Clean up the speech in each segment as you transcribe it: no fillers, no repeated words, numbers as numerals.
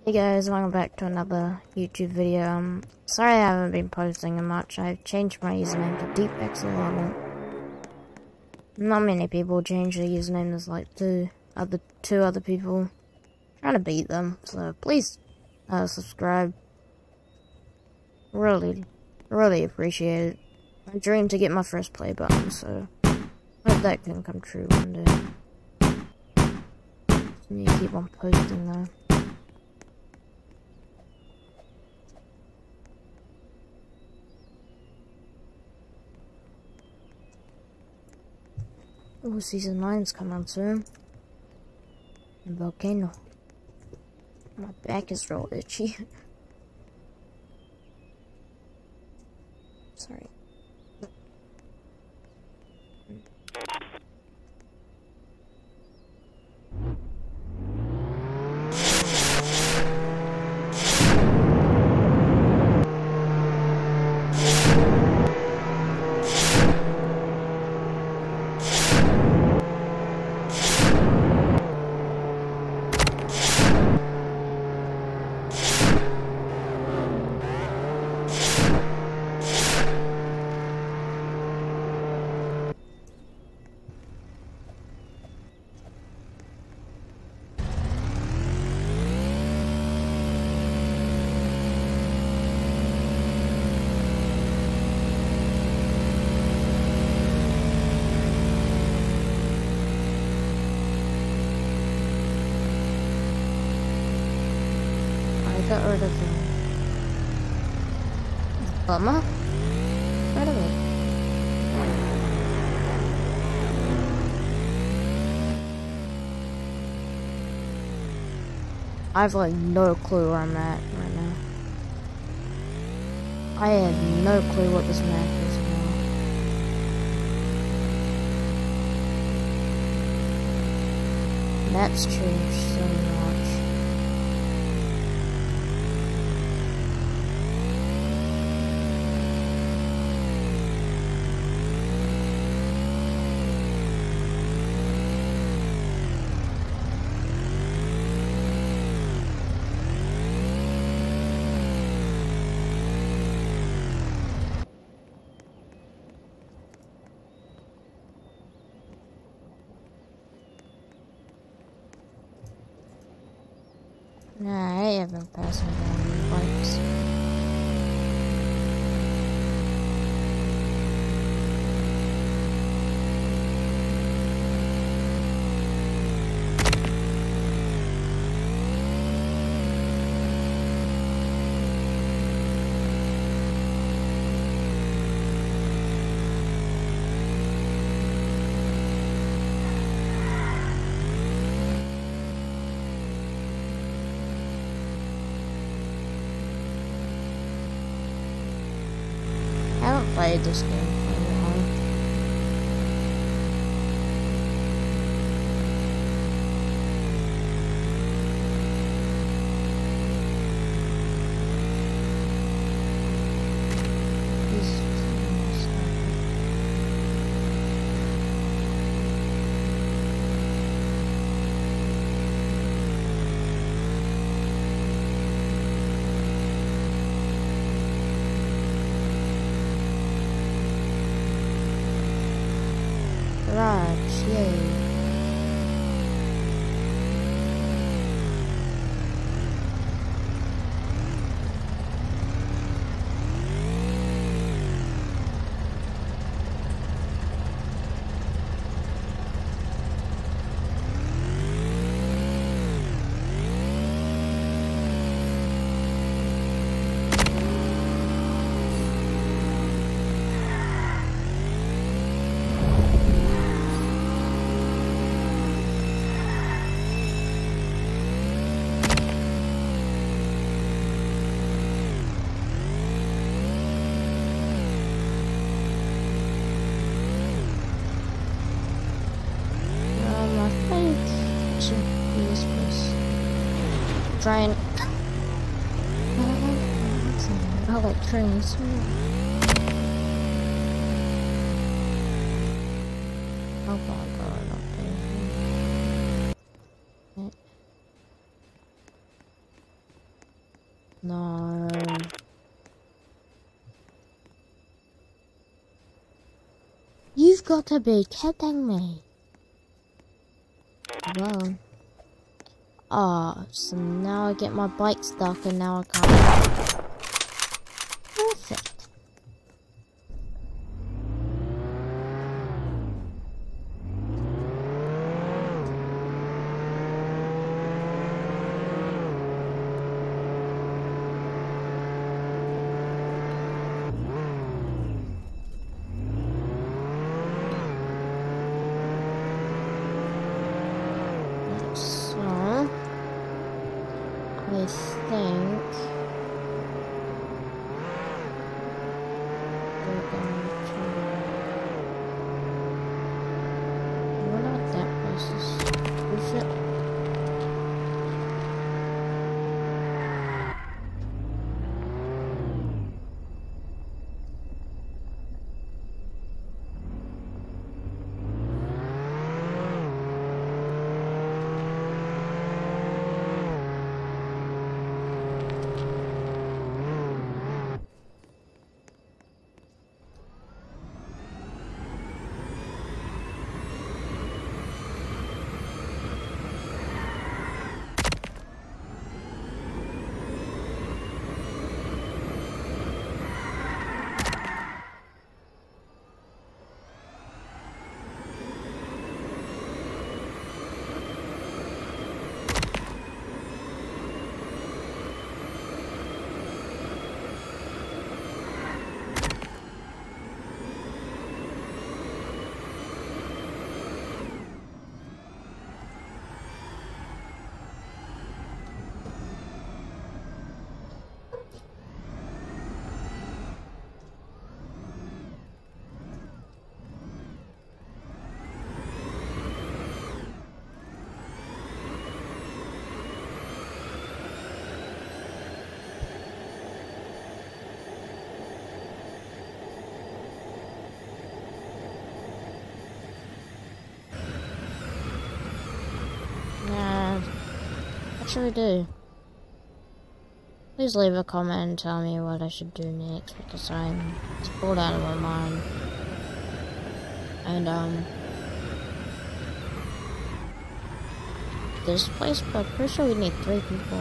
Hey guys, welcome back to another YouTube video. Sorry I haven't been posting much. I've changed my username to DeepX11. Not many people change their username. There's like two other people trying to beat them. So please subscribe. Really appreciate it. I dream to get my first play button, so hope that can come true one day. Just need to keep on posting though. Oh, season 9's coming soon. And Volcano. My back is real itchy. Sorry. Got rid of the bummer. Rid of it. I have like no clue where I'm at right now. I have no clue what this map is now. Maps changed so much. Nah, I haven't passed down bikes. I haven't played this game for a while. Garage, yay. Trying. I like trains. Oh my god, okay. No. You've got to be kidding me. Well. Ah, so now I get my bike stuck and now I can't. Perfect. I think we're going to. I wonder what that place is. Is it? Nah. What should we do? Please leave a comment and tell me what I should do next because I'm bored out of my mind. And this place, but I'm pretty sure we need 3 people.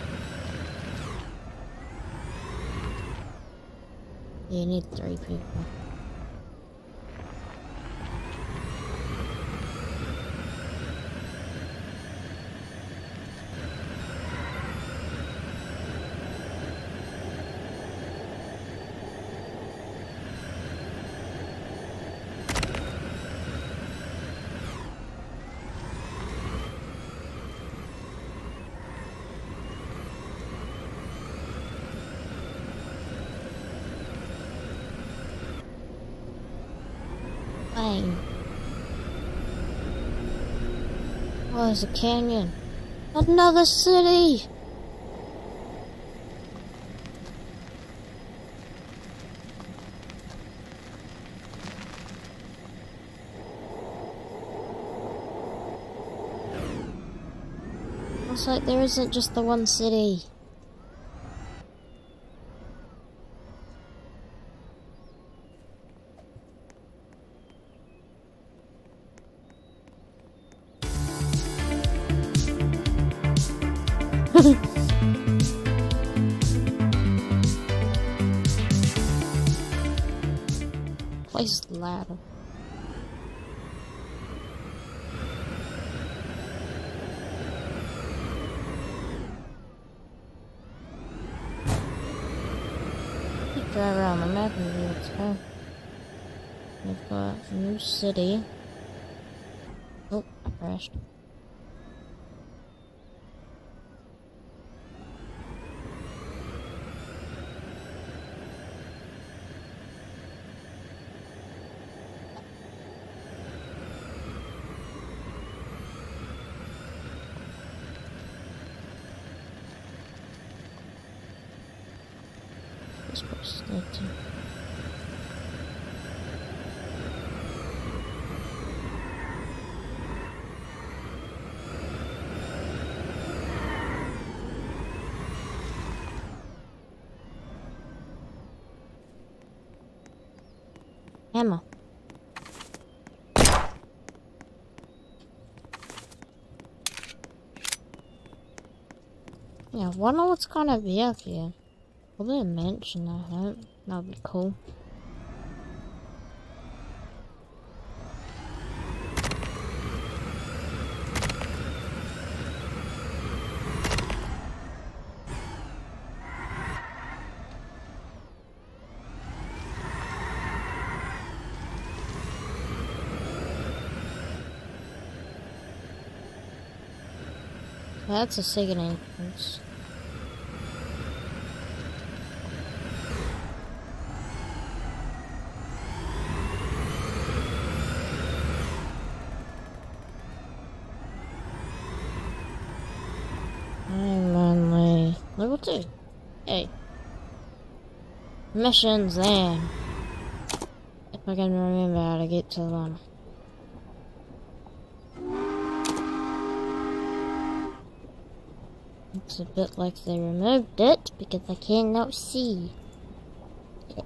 Yeah, you need 3 people. Dang. Oh, there's a canyon. Another city! Looks like there isn't just the one city. Place is loud. Drive around the map and let's go. We've got a new city. Oh, I crashed. This place is good too. Hammer. Yeah, I wonder what's gonna be up here. Probably a mansion, I hope. That'd be cool. That's a second entrance. I'm only level 2. Hey. Missions then. If I can remember how to get to one. It's a bit like they removed it because I cannot see it.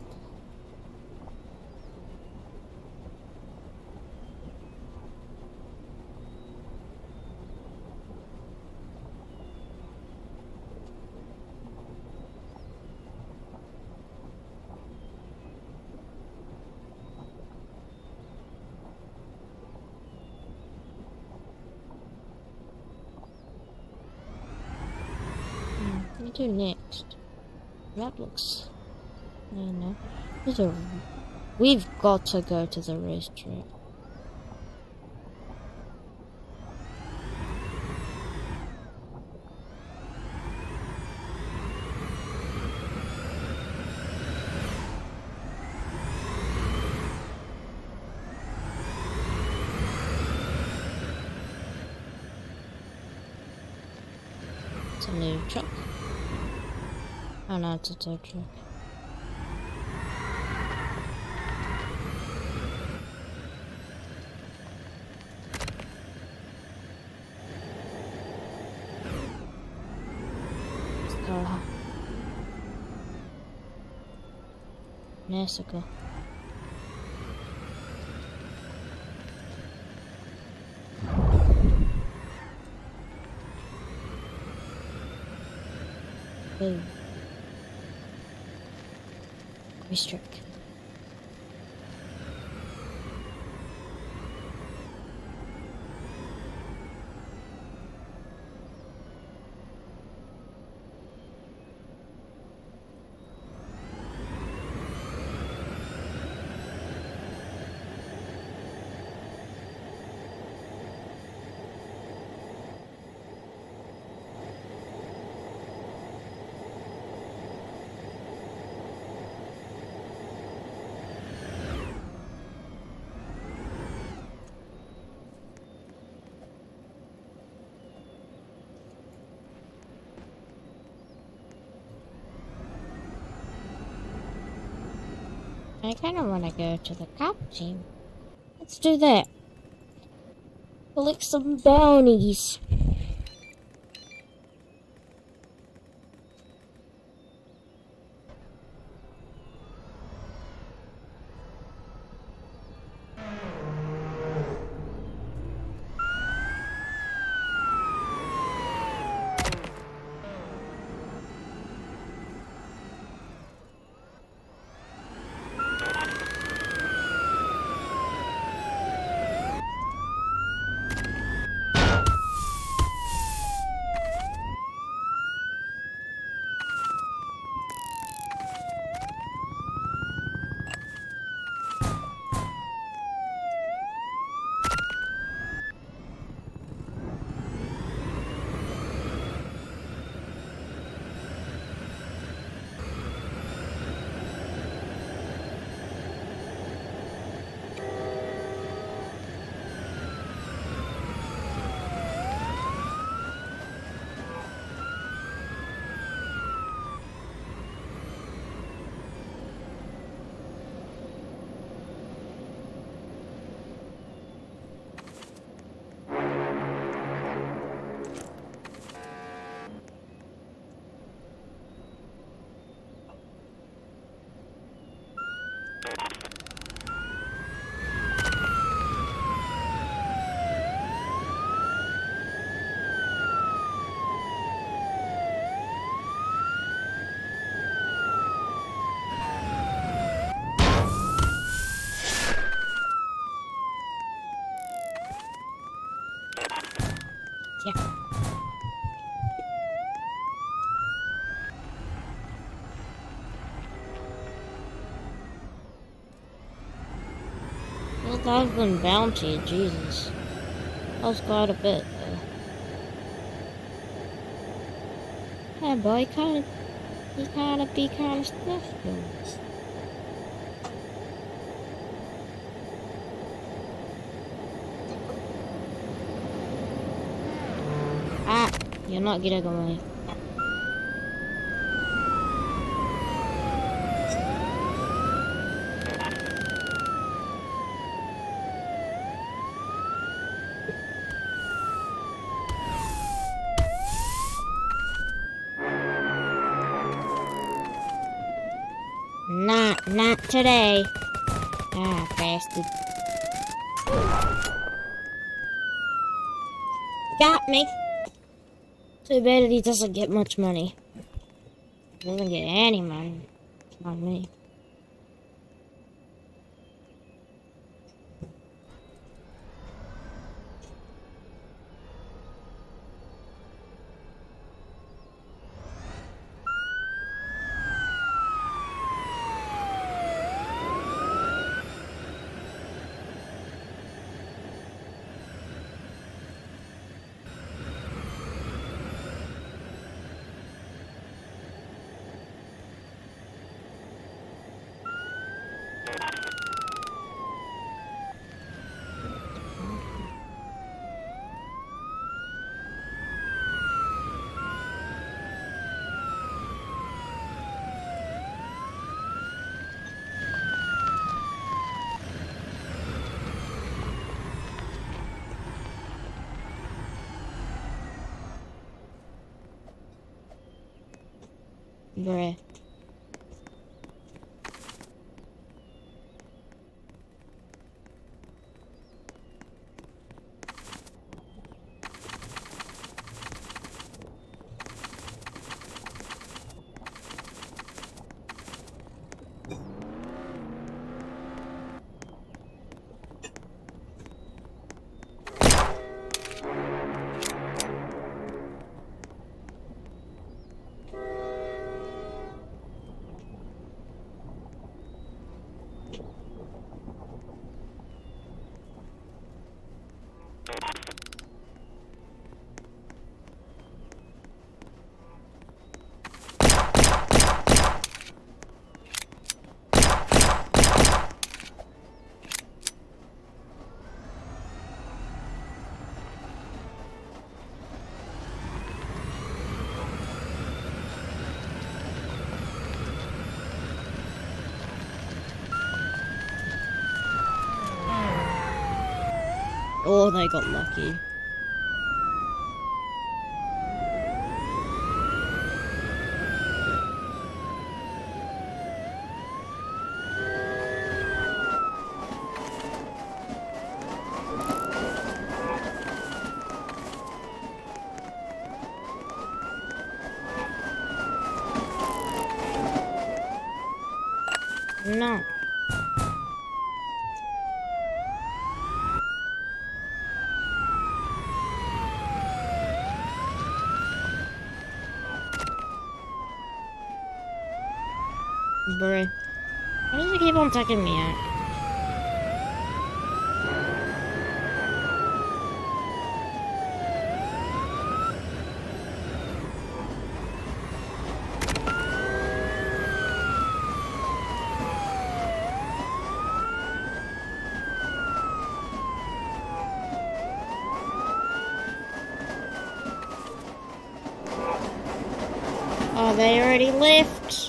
What do next? That looks... I don't know. We've got to go to the racetrack. It's a new truck. Oh no, it's a tow truck. Massacre. Boom. Restrict. I kind of want to go to the cop team. Let's do that. Collect some bounties. 1,000 bounty, Jesus. That was quite a bit, though. Hey, boy, you kinda be kinda special. Ah, you're not getting away. Not today. Ah, bastard. Got me. Too bad he doesn't get much money. Doesn't get any money. Not me. Bruh. Oh, they got lucky. No. Bruh. Why does it keep on taking me out? Oh, they already left.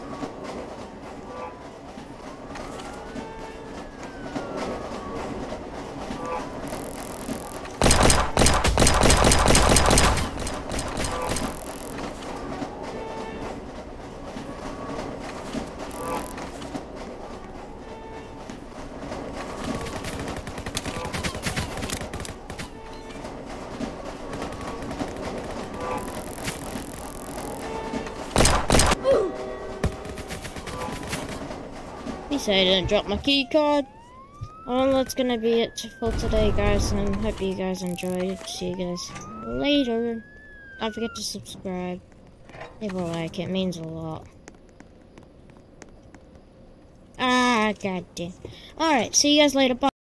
So I didn't drop my key card. Well, that's gonna be it for today, guys, and hope you guys enjoyed. See you guys later. Don't forget to subscribe. Leave a like, it means a lot. Ah, goddamn. Alright, see you guys later. Bye.